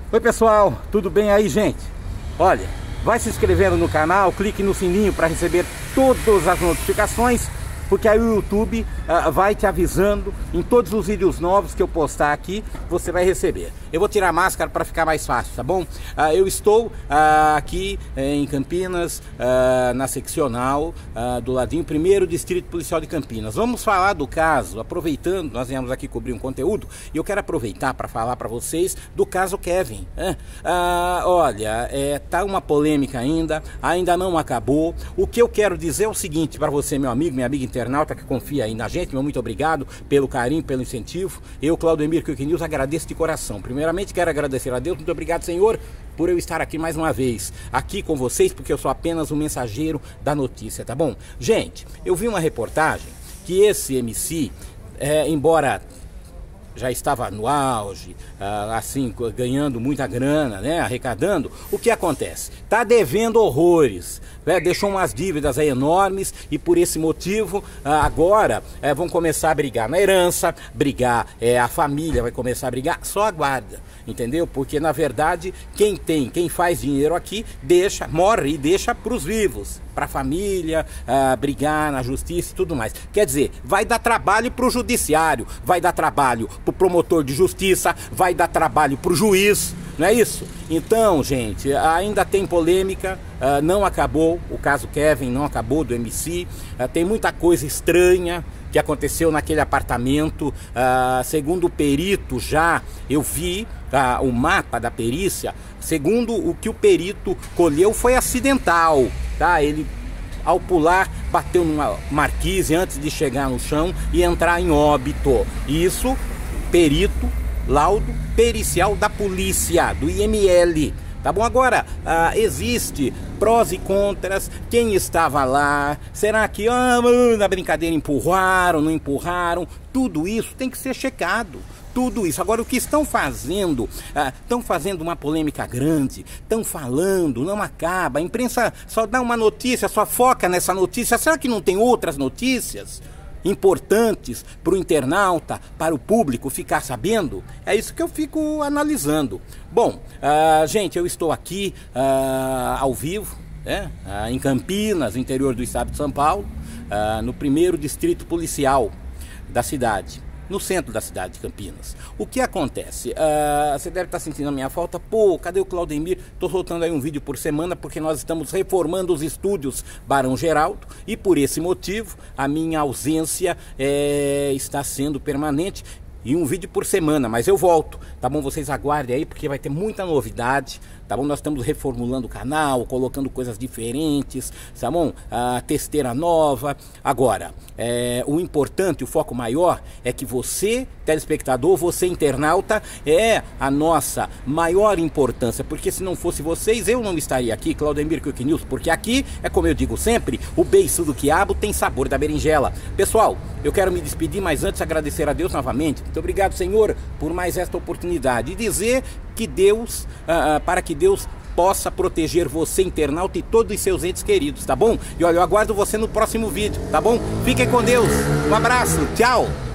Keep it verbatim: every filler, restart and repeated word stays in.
Oi pessoal, tudo bem aí, gente? Olha, vai se inscrevendo no canal, clique no sininho para receber todas as notificações, porque aí o YouTube uh, vai te avisando em todos os vídeos novos que eu postar aqui, você vai receber. Eu vou tirar a máscara para ficar mais fácil, tá bom? Uh, eu estou uh, aqui uh, em Campinas, uh, na seccional uh, do ladinho, primeiro Distrito Policial de Campinas. Vamos falar do caso, aproveitando, nós viemos aqui cobrir um conteúdo, e eu quero aproveitar para falar para vocês do caso Kevin. Né? Uh, olha, é, tá uma polêmica ainda, ainda não acabou. O que eu quero dizer é o seguinte para você, meu amigo, minha amiga internauta que confia aí na gente, meu muito obrigado pelo carinho, pelo incentivo. Eu, Claudemir Quick News, agradeço de coração. Primeiramente quero agradecer a Deus, muito obrigado, Senhor, por eu estar aqui mais uma vez, aqui com vocês, porque eu sou apenas um mensageiro da notícia, tá bom? Gente, eu vi uma reportagem que esse M C, é, embora já estava no auge, assim, ganhando muita grana, né, arrecadando, o que acontece? Tá devendo horrores, né? Deixou umas dívidas aí enormes e por esse motivo agora é, vão começar a brigar na herança, brigar, é, a família vai começar a brigar, só aguarda, entendeu? Porque na verdade quem tem, quem faz dinheiro aqui, deixa, morre e deixa para os vivos, para a família, uh, brigar na justiça e tudo mais. Quer dizer, vai dar trabalho para o judiciário, vai dar trabalho para o promotor de justiça, vai dar trabalho para o juiz, não é isso? Então, gente, ainda tem polêmica, uh, não acabou, o caso Kevin não acabou do M C, uh, tem muita coisa estranha que aconteceu naquele apartamento, uh, segundo o perito já, eu vi uh, o mapa da perícia, segundo o que o perito colheu foi acidental, tá? Ele, ao pular, bateu numa marquise antes de chegar no chão e entrar em óbito. Isso, perito, laudo pericial da polícia, do I M L. Tá bom? Agora, ah, existe prós e contras, quem estava lá, será que, ah, na brincadeira, empurraram, não empurraram? Tudo isso tem que ser checado. Tudo isso. Agora, o que estão fazendo, ah, estão fazendo uma polêmica grande, estão falando, não acaba, a imprensa só dá uma notícia, só foca nessa notícia, será que não tem outras notícias importantes para o internauta, para o público ficar sabendo? É isso que eu fico analisando. Bom, uh, gente, eu estou aqui uh, ao vivo, né, uh, em Campinas, interior do estado de São Paulo, uh, no primeiro distrito policial da cidade, no centro da cidade de Campinas. O que acontece? Uh, você deve estar sentindo a minha falta. Pô, cadê o Claudemir? Estou soltando aí um vídeo por semana porque nós estamos reformando os estúdios Barão Geraldo e por esse motivo a minha ausência é, está sendo permanente. E um vídeo por semana, mas eu volto, tá bom? Vocês aguardem aí porque vai ter muita novidade, tá bom? Nós estamos reformulando o canal, colocando coisas diferentes, tá bom? A testeira nova. Agora, é, o importante, o foco maior é que você, telespectador, você internauta, é a nossa maior importância, porque se não fosse vocês, eu não estaria aqui, Claudemir Quick News, porque aqui, é como eu digo sempre, o beiço do quiabo tem sabor da berinjela. Pessoal, eu quero me despedir, mas antes agradecer a Deus novamente. Muito obrigado, Senhor, por mais esta oportunidade. E dizer que Deus, uh, uh, para que Deus possa proteger você, internauta, e todos os seus entes queridos, tá bom? E olha, eu aguardo você no próximo vídeo, tá bom? Fiquem com Deus. Um abraço, tchau!